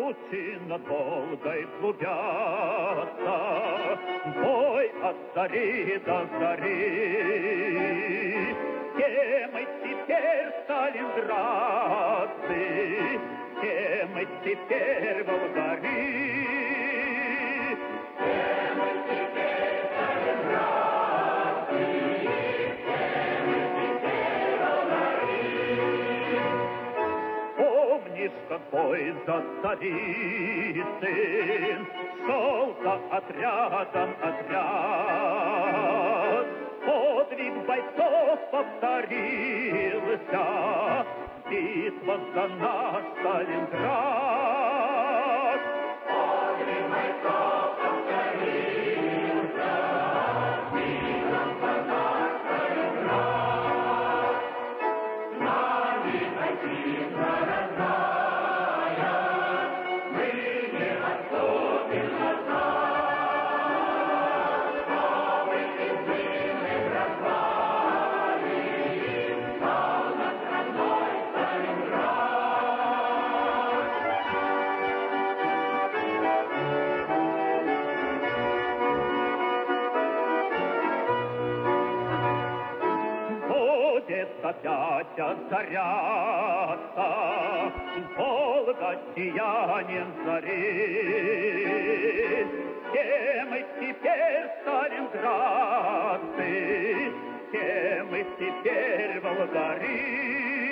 тучи над Волгой клубятся, бой от зари до зари. Все мы теперь сталинградцы, все мы теперь волгари. Какой за царицын шел за отрядом отряд. Подвиг бойцов повторился, битва за наш Сталинград. Подвиг бойцов повторился, битва за наш Сталинград. С нами отчизна родная, опять озаряться, Волга сиянием зари. Все мы теперь сталинградцы, все мы теперь волгари.